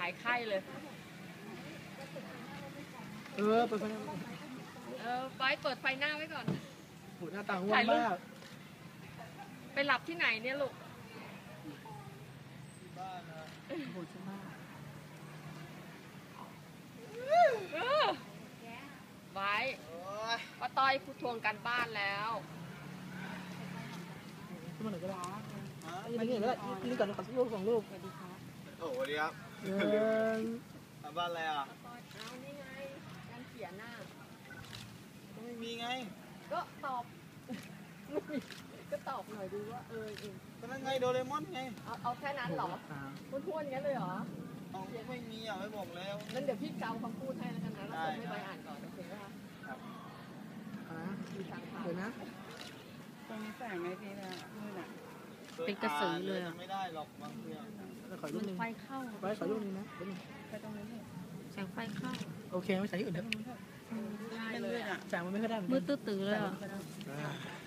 ายไข้เลยเปิดไฟไว้เปิดไฟหน้าไว้ก่อนหูหน้าต่างว่างมากไปหลับที่ไหนเนี่ยลูกบ้านนะโหดมากไว้ป้าต้อยทวงกันบ้านแล้วขึ้นมาหน่อยก็ได้มานี่แล้วนี่ก่อนขอลูก2 ลูกสวัสดีครับโอ้โหดีครับบ้านอะไรอ่ะเอานี่ไงการเขียนหน้าก็ไม่มีไงก็ตอบก็ตอบหน่อยดูว่าเองก็นั่นไงโดเรมอนไงเอาแค่นั้นเหรอพูดงั้นเลยเหรอไม่มีอ่ะไม่บอกแล้วงั้นเดี๋ยวพี่เกาคำพูดให้แล้วกันนะแล้วส่งให้ใบอ่านก่อนโอเคไหมคะครับมีทางผ่านเดี๋ยวนะตรงนี้แสงไงพี่นะมืดอ่ะเป็นกระสือเลยไม่ได้หรอกบางทีขอรูปนึงไฟเข้าไว้ขอรูปนึงนะไปตรงนี้เลยแสงไฟเข้าโอเคไม่ใส่ที่อื่นเถอะได้เลยอ่ะแสงมันไม่ค่อยได้มืดตื้อๆเลยอ่ะ